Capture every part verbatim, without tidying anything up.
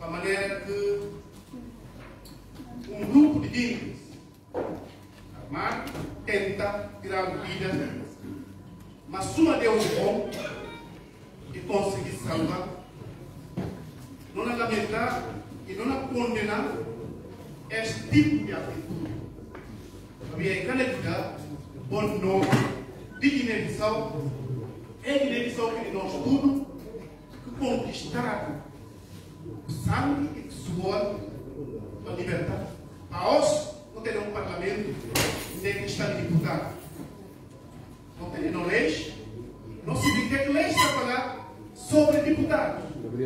de maneira que um grupo de índios armado tenta tirar a vida, mas suma Deus bom e conseguir salvar. Não é lamentar e não é condenar este tipo de atitude. Havia em Canadá, bom nome de Guiné-Bissau, é Guiné-Bissau que nós tudo que conquistaram sangue e suor para libertar. A osso não tem um parlamento, nem que está deputado. Não tem não leis, não se diz que leis está a falar sobre deputados.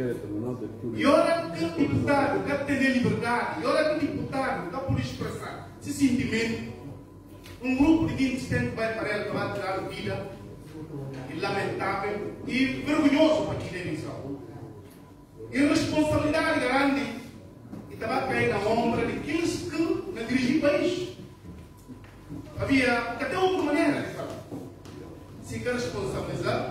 E hora que o deputado quer ter liberdade, e hora que o deputado quer por expressar esse sentimento, um grupo de gente que vai para ele que vai tirar a vida, e lamentável e vergonhoso para Guiné-Bissau. Irresponsabilidade grande e estava cair na ombra de aqueles que não dirigem o país. Havia até outra maneira de falar. Se quer responsabilizar,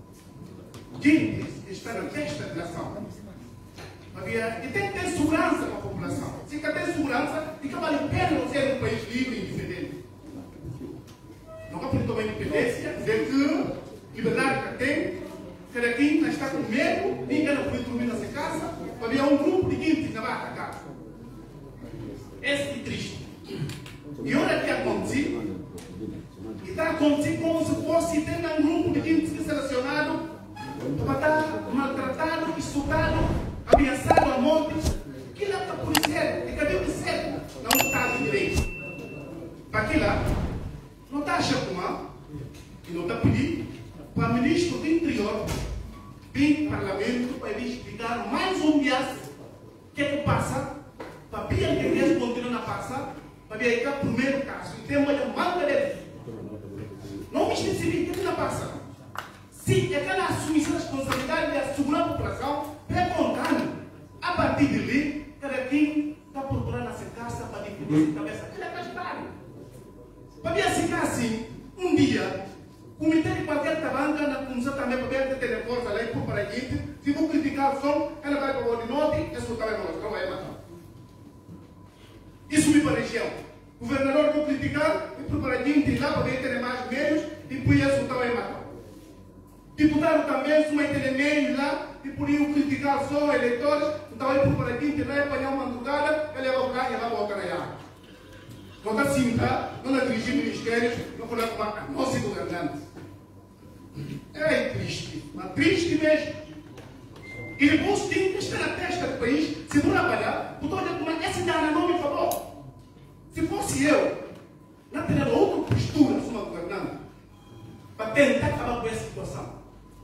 gente está na testa da nação. Havia, e tem que ter segurança para a população. Se quer ter segurança, fica vale a pena ser um país livre e independente. Não é por tomar independência, dizer que liberdade que tem, cada quem não está com medo, ninguém não pode dormir na sua casa, havia um grupo de gente que não vai atacar. Esse é triste. E olha o que aconteceu. E está acontecendo como se fosse ter um grupo de gente que é selecionado para estar maltratado, insultado, ameaçado à morte. Que lá está policial? E cadê o certo? Não está de direito. Para aquilo lá, não está achando mal, e não está pedindo para o ministro do Interior vir para o Parlamento para ele explicar mais um dia o que é que passa, para ver que eles continuam a passar, para ver que é o primeiro caso, e tem uma demanda deles. Não me esqueci o que está passando. Se aquela assumir a responsabilidade de assegurar a população, perguntando, a partir de ali, cada quem está procurando a sua casa para dividir a cabeça. Aquilo é castário. Para ver se assim, um dia, o comitê de qualquer tabanca na comissão também para ver que tem força lá e por para a gente, se vou criticar o som, ela vai para o de norte, esse também não vai matar. Isso me pareceu. O governador vou criticar e por para a gente lá para ver ter mais meios e por isso também matar. Deputado também, se vai ter meios lá e por isso criticar só eleitores, então aí por para a gente lá e apanhar uma madrugada, ele vai voltar e vai voltar a não está assim, tá? Não é dirigir ministérios, não pode tomar a nossa governante. É triste, mas triste mesmo. E depois tem que estar na testa do país, se não trabalhar, eu estou olhando como essa dana não me falou. Se fosse eu, não teria outra postura como uma governante para tentar acabar com essa situação.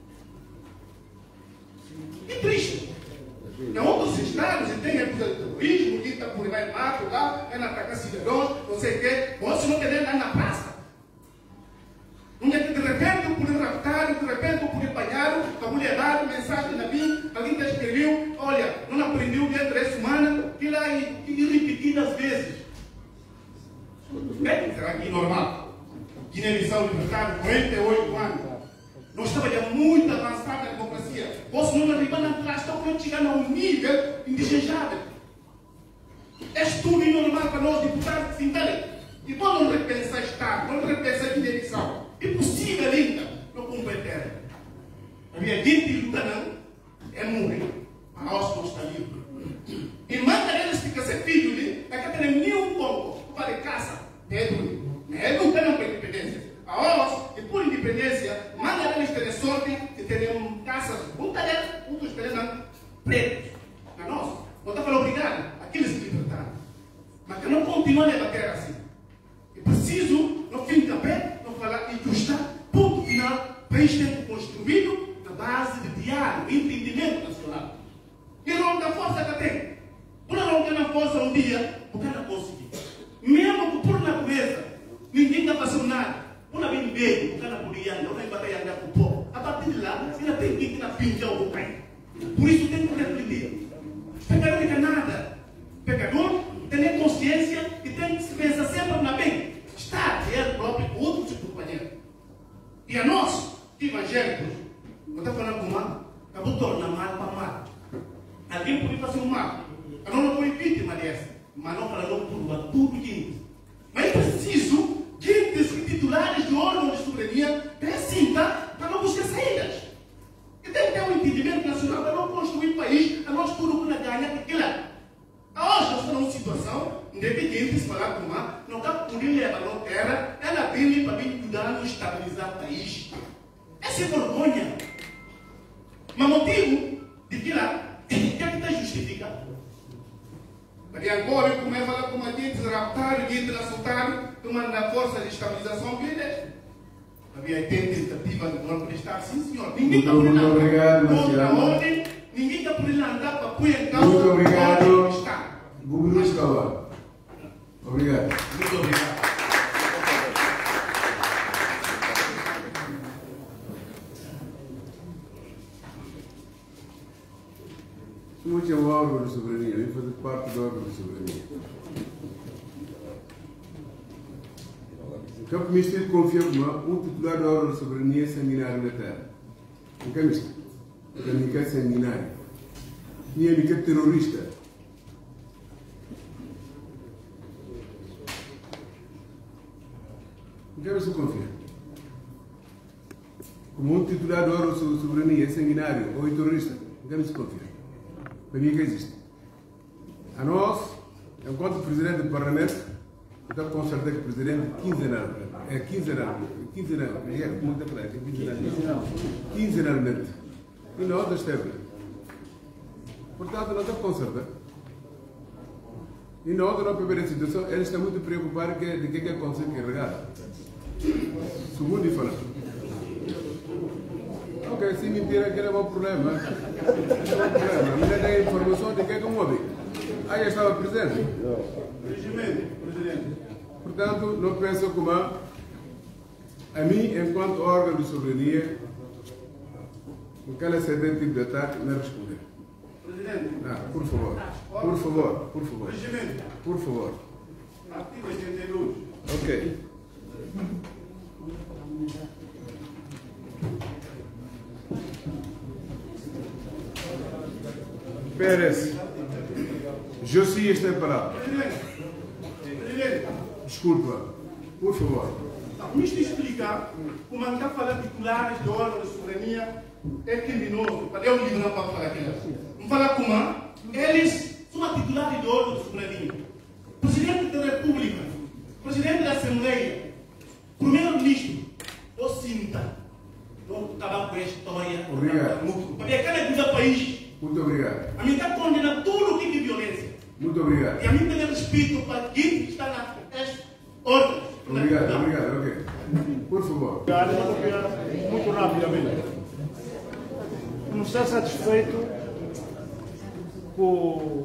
É triste. Em outros estados, tem episódio de terrorismo, que está por aí vai mato lá, é na atacar cidadãos, não sei o quê. Você não quer andar na praça. Não é que de repente eu pude raptar, de repente eu pude apanhar, a mulher dá mensagem na mim, alguém te escreveu, olha, não aprendeu dentro de três semanas, que lá e, e repetidas vezes. Bem, será que é normal? Guiné-Bissau libertado, quarenta e oito anos. Nós estamos já muito avançados na democracia. Você não arriba na classe, estão chegando a um nível indesejável. É tudo normal para nós, deputados, que se entendem. E vamos repensar Estado, vamos repensar Guiné-Bissau. É possível ainda não compreender. A minha gente luta não, é morrer. A nós não está livre. E manda eles ficar sem filho, né? É que tem nenhum ponto para casa. É duro. É luta não para a independência. A nós, e por independência, manda eles terem sorte de terem casas, um talher, outros terem pretos. A nós, não está falando obrigado, aqueles se libertaram. Mas que não continuem a bater assim. É preciso, no fim da pé, não falar e ajustar, ponto final, o país tem construído na base de diálogo, entendimento nacional. E não da força que tem. Uma não tem na força um dia, o cara conseguir. Mesmo que por natureza, ninguém está fazendo nada. Uma vez bem, o cara podia andar, uma batalha andar com o povo. A partir de lá, ainda tem que ir na pinta o pai. Por isso tem que refletir. Pecador não é nada. Pecador tem consciência e tem que se pensar sempre na bem. Está ele próprio com outro tipo de companheiro. E a nós, evangélicos, não está falando com mal, acabou tornando mal para mal. Alguém pode fazer um mal. Eu não foi vítima dessa, mas não para não provar tudo gente. Mas é preciso gente titulares de órgãos de soberania persinta para não buscar saídas. E tem que ter um entendimento nacional para não construir país, a nós tudo que ganha aquilo. Hoje nós estamos numa situação independente, se falar com uma, não dá para poder levar a terra, ela vem para vir ajudar a estabilizar o país. Essa é vergonha. Mas motivo de que lá, o que é que está justificado? Porque agora eu começo a falar com a gente raptar, gente assaltar, tomando a força de estabilização dele. Havia tentativa de não prestar, sim senhor. Ninguém está por lá. Muito obrigado, Marciano. Ninguém está por lá andar para pôr em causa. Muito obrigado, Governador Escala. Obrigado. Muito obrigado. Não tinha um órgão de soberania, eu ia fazer parte do órgão de soberania. O campo misto confirma um titular do órgão de soberania sanguinário na terra. O que é misto? O que é sanguinário? Tinha que é terrorista. O que é isso confirma? Como um titular do órgão de soberania é sanguinário ou terrorista, o que é isso confirma? Para mim que existe. A nós, enquanto Presidente do Parlamento, eu estou com certeza que o Presidente quinzenal, é quinzenal, quinzenal, é muito claro, quinzenal, quinzenalmente, e não outra esteve. Portanto, não estou com certeza. E na outra primeira situação, eles estão muito preocupados de que é que consegue carregar. Segundo e falando. Ok, se mentira que era um problema. Não tem informação de que é que move. Aí estava presente. Presidente. Portanto, não penso como a, a mim, enquanto órgão de soberania, aquela certo tipo de ataque, não responder. Presidente. Ah, por favor. Por favor, por favor. Presidente. Por favor. Artigo oitenta e dois. Ok. Pérez, je suis esta palavra. Presidente. Presidente. Desculpa, por favor. Me explicar como é que está falando de titulares de órgãos de soberania é criminoso. Para eu livro não para falar aquilo. Vamos falar como eles são titulares de órgãos de soberania. Presidente da República, Presidente da Assembleia, Primeiro-Ministro, ou sinta. Vamos acabar com a história. Obrigado. Porque aquela coisa do país. Muito obrigado. A mim está condenando tudo o que é violência. Muito obrigado. E a mim tem respeito para quem está na ordem. Obrigado, obrigado, ok. Por favor. Muito rapidamente. Não está satisfeito com.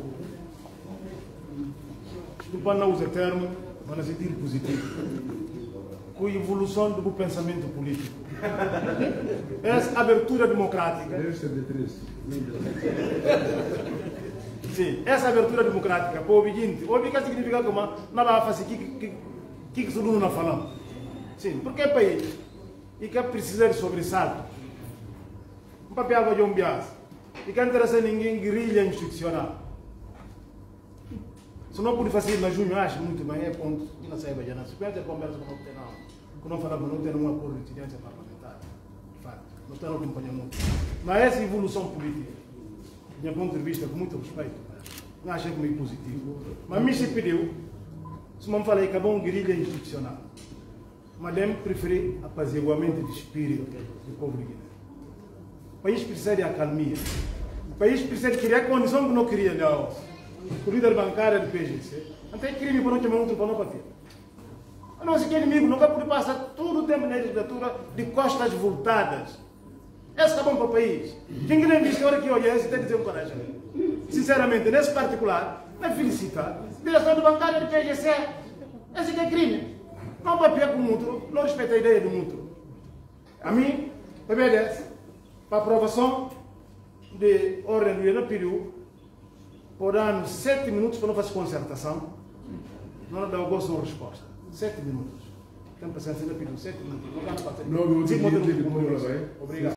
Desculpa, não usa termo, mas no sentido positivo. Com a evolução do pensamento político. Essa abertura democrática. Sim, essa abertura democrática, para o seguinte, o que significa que não vai fazer o que que todo mundo está falando. Sim, porque é país e que precisa de sobressalto. Um papel de um bias e que não interessa ninguém guerrilha institucional. Se não pode fazer na junho, acho muito bem, é ponto. E não saiba já, não se perde a conversa com o que não. Que não falamos, não tem um acordo de incidência parlamentar. De fato, não está no acompanhamento. Mas essa evolução política, do meu ponto de vista, com muito respeito, não achei muito positivo. Mas me se pediu, se não falei que é bom guerrilha institucional. Mas eu preferi apaziguamento de espírito do povo de Guiné. O país precisa de acalmia. O país precisa de criar condição que não queria, não. O líder bancário do P G C. Não tem crime para não chamar outro para não bater. A nossa inimigo nunca pode passar todo o tempo na legislatura de costas voltadas. Esse é bom para o país. Quem quer ver a hora que olha, esse tem que dizer um coragem. Sinceramente, nesse particular, me felicitar. Direção do bancário do P G C. Esse que é crime. Não papel com o outro, não respeita a ideia do outro. A mim, P B D S, para aprovação de ordem do Iena pediu, por dar sete minutos para não fazer concertação, não dá o gosto de resposta. Sete minutos. Tem paciência, ainda pediu sete minutos. Não dá para fazer. Não, não, não, não, não, não, não, Obrigado.